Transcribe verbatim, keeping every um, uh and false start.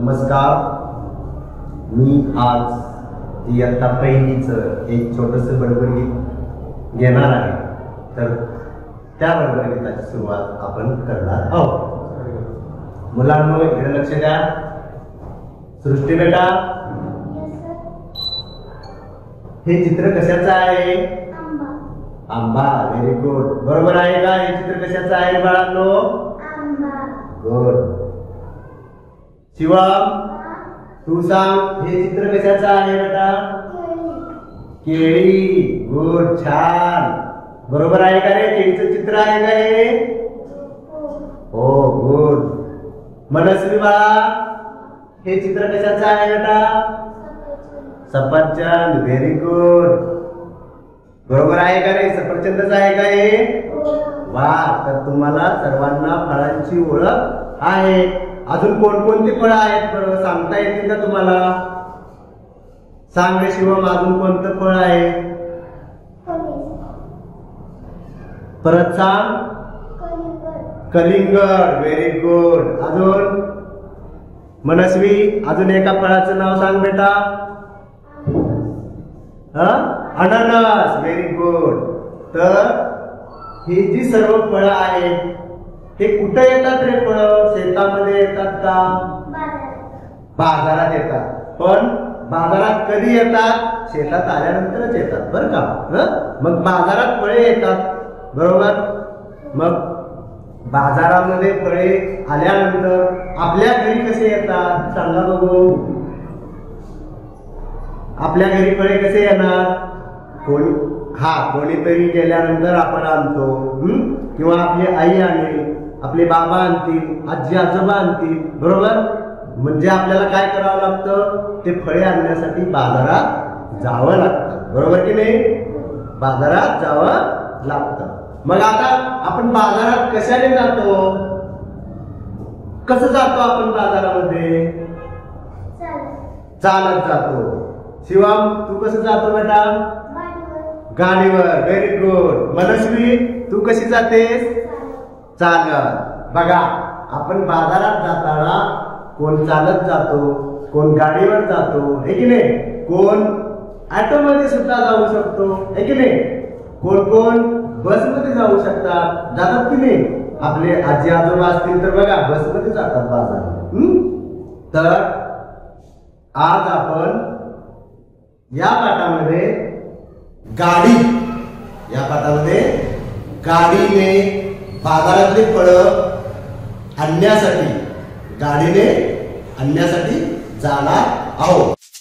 नमस्कार. मी आज इयत्ता पहिलीचं एक छोटंसं बडबडगीत घेणार आहे. तर त्या बडबडगीताची सुरुवात आपण करणार आहोत. मुलांनो इकडे लक्ष द्या. सृष्टी बेटा, हे चित्र कशाचं आहे? आंबा. Very good. बरोबर आहे का? हे चित्र कशाचं आहे बाळांनो? गुड. शिवम, तू सांग हे चित्र कशाचं आहे बेटा? केळी. गुड. छान. बरोबर आहे का रे? केळीचं चित्र आहे का हे? हो. गुड. मनस्वी बाळा, हे चित्र कशाचं आहे बेटा? सफरचंद. Very good. बरोबर आहे का रे? सफरचंदच आहे का हे? वा. तर तुम्हाला सर्वांना फळांची ओळख आहे. अजून कोणकोणती फळं आहेत बरं सांगता येतील का तुम्हाला? सांग रे शिवम, अजून कोणतं फळ आहे? परत सांग. कलिंगड. Very good. अजून मनस्वी, अजून एका फळाचं नाव सांग बेटा. अननस. Very good. तर ही जी सर्व फळं आहेत हे कुठे येतात रे? फळं शेतामध्ये येतात का? बाजारात येतात. पण बाजारात कधी येतात? शेतात आल्यानंतरच येतात बरं का. मग बाजारात फळे येतात बरोबर. मग बाजारामध्ये फळे आल्यानंतर आपल्या घरी कसे येतात सांगा बघू. आपल्या घरी फळे कसे येणार? कोणी हा कोणीतरी गेल्यानंतर आपण आणतो, किंवा आपली आई आणेल, आपले बाबा आणतील, आजी आजोबा आणतील बरोबर. म्हणजे आपल्याला काय करावं लागतं? ते फळे आणण्यासाठी बाजारात जावं लागतं बरोबर की नाही? बाजारात जावं लागतं. मग आता आपण बाजारात कशाने जातो? कसं जातो आपण बाजारामध्ये? चालत जातो. शिवम, तू कसं जातो बेटा? गाडीवर. Very good. मनस्वी, तू कशी जातेस? चालत. बघा, आपण बाजारात जाताना कोण चालत जातो, कोण गाडीवर जातो, हे की नाही? कोण ऑटो मध्ये सुद्धा जाऊ शकतो, हे की नाही? कोण कोण बस मध्ये जाऊ शकतात, जातात की नाही? आपले आजी आजोबा असतील तर बघा बस मध्ये जातात बाजारात. तर आज आपण या पाठामध्ये गाडी या पाठामध्ये गाडीने बाजारातली फळं आणण्यासाठी गाडीने आणण्यासाठी जाणार आहोत.